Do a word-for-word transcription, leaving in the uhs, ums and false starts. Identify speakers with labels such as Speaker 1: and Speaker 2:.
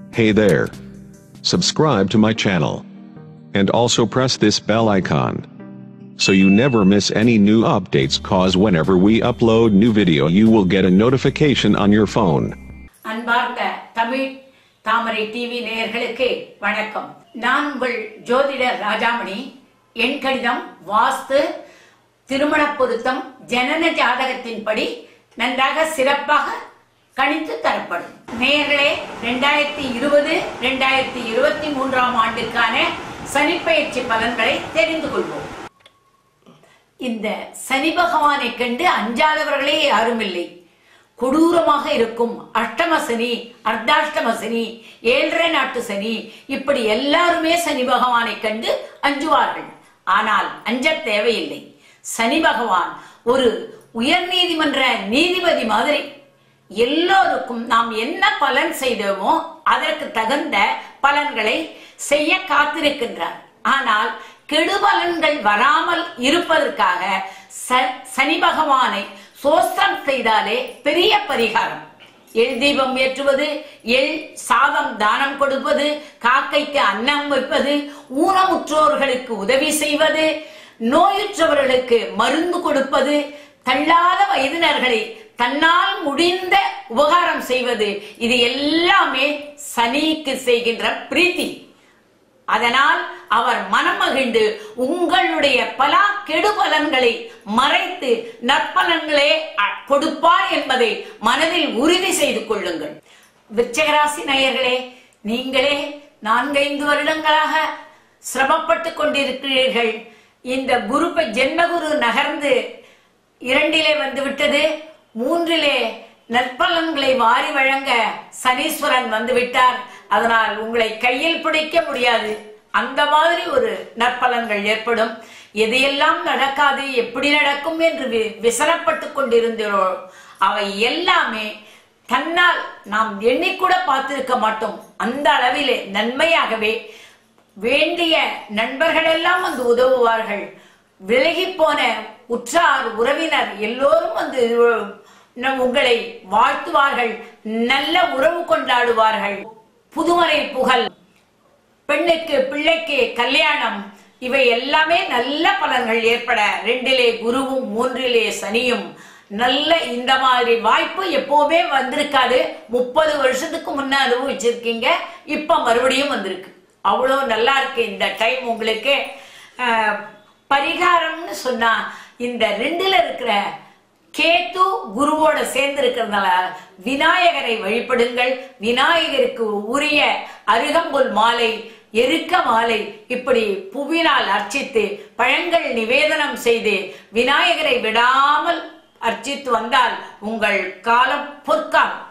Speaker 1: Hey there. Subscribe to my channel. And also press this bell icon. So you never miss any new updates, cause whenever we upload new video you will get a notification on your phone.
Speaker 2: அன்பார்ந்த தமிழ் தாமரை TV நேயர்களுக்கு வணக்கம். நான் உங்கள் ஜோதிடர் ராஜாமணி. என் கடிதம், வாஸ்து, திருமண பொருத்தம், ஜனன ஜாதகத்தின்படி நன்றாக சிறப்பாக கணித்து தரப்படும். நேயர்களே, இரண்டாயிரத்தி இருபது இரண்டாயிரத்தி இருபத்தி மூன்றாம் ஆண்டுக்கான சனி பயிற்சி பலன்களை தெரிந்து கொள்வோம். இந்த சனி பகவானை கண்டு அஞ்சாதவர்களே யாரும் இல்லை. கொடூரமாக இருக்கும் அஷ்டம சனி, அர்த்தாஷ்டம சனி, ஏழரை நாட்டு சனி, இப்படி எல்லாருமே சனி பகவானை கண்டு அஞ்சுவார்கள். ஆனால் அஞ்ச தேவையில்லை. சனி பகவான் ஒரு உயர் நீதிமன்ற நீதிபதி மாதிரி எல்லோருக்கும் நாம் என்ன பலன் செய்தோமோ அதற்கு தகுந்த பலன்களை செய்ய காத்திருக்கின்றார். ஆனால் கெடுபலன்கள் வராமல் இருப்பதற்காக சனி பகவானை சோஸ்திரம் செய்தாலே பெரிய பரிகாரம். எள் தீபம் ஏற்றுவது, எள் சாதம் தானம் கொடுப்பது, காக்கைக்கு அன்னம் வைப்பது, ஊனமுற்றோர்களுக்கு உதவி செய்வது, நோயுற்றவர்களுக்கு மருந்து கொடுப்பது, தள்ளாத வயதினர்களை தன்னால் முடிந்த உபகாரம் செய்வது, இது எல்லாமே சனிக்கு செய்கின்ற பிரீத்தி. அதனால் அவர் மனம் மகிழ்ந்து உங்களுடைய பல கெடு பலன்களை மறைத்து நற்பலன்களே கொடுப்பார் என்பதை மனதில் உறுதி செய்து கொள்ளுங்கள். விருச்சிகராசி நேயர்களே, நீங்களே நான்கைந்து வருடங்களாக சிரமப்பட்டு கொண்டிருக்கிறீர்கள். இந்த குரு ஜென்மகுரு நகர்ந்து இரண்டிலே வந்து விட்டது. மூன்றிலே நற்பலன்களை வாரி வழங்க சனீஸ்வரன் வந்து விட்டார். அதனால் உங்களை கையில் பிடிக்க முடியாது. அந்த மாதிரி ஒரு நற்பலன்கள் ஏற்படும். எதையெல்லாம் நடக்காது, எப்படி நடக்கும் என்று விசனப்பட்டு கொண்டிருந்தோ அவை எல்லாமே தன்னால் நாம் எண்ணிக்கூட பார்த்திருக்க மாட்டோம். அந்த அளவிலே நன்மையாகவே வேண்டிய நண்பர்கள் எல்லாம் வந்து உதவுவார்கள். விலகி போன உற்றார் உறவினர் எல்லோரும் வந்து உங்களை வாழ்த்துவார்கள். நல்ல உறவு கொண்டாடுவார்கள். புதுமறை புகழ், பெண்ணுக்கு பிள்ளைக்கு கல்யாணம், இவை எல்லாமே நல்ல பலன்கள் ஏற்பட ரெண்டிலே குருவும் மூன்றிலே சனியும் நல்ல இந்த மாதிரி வாய்ப்பு எப்பவுமே வந்திருக்காது. முப்பது வருஷத்துக்கு முன்ன அனுபவிச்சிருக்கீங்க, இப்ப மறுபடியும் வந்திருக்கு. அவ்வளோ நல்லா இருக்கு இந்த டைம் உங்களுக்கு. பரிகாரம்னு சொன்னா இந்த ரெண்டுல இருக்கிற கேத்து குருவோட சேர்ந்து இருக்கிறதுனால விநாயகரை வழிபடுங்கள். விநாயகருக்கு உரிய அருகம்புல் மாலை, எருக்க மாலை, இப்படி புவினால் அர்ச்சித்து பழங்கள் நிவேதனம் செய்து விநாயகரை விடாமல் அர்ச்சித்து வந்தால் உங்கள் காலம் பொற்காலம்.